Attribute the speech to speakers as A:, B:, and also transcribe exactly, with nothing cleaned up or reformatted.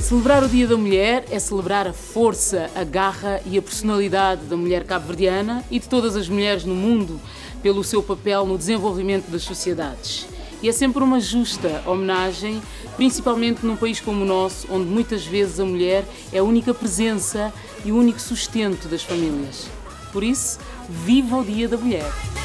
A: Celebrar o Dia da Mulher é celebrar a força, a garra e a personalidade da mulher cabo-verdiana e de todas as mulheres no mundo pelo seu papel no desenvolvimento das sociedades. E é sempre uma justa homenagem, principalmente num país como o nosso, onde muitas vezes a mulher é a única presença e o único sustento das famílias. Por isso, viva o Dia da Mulher!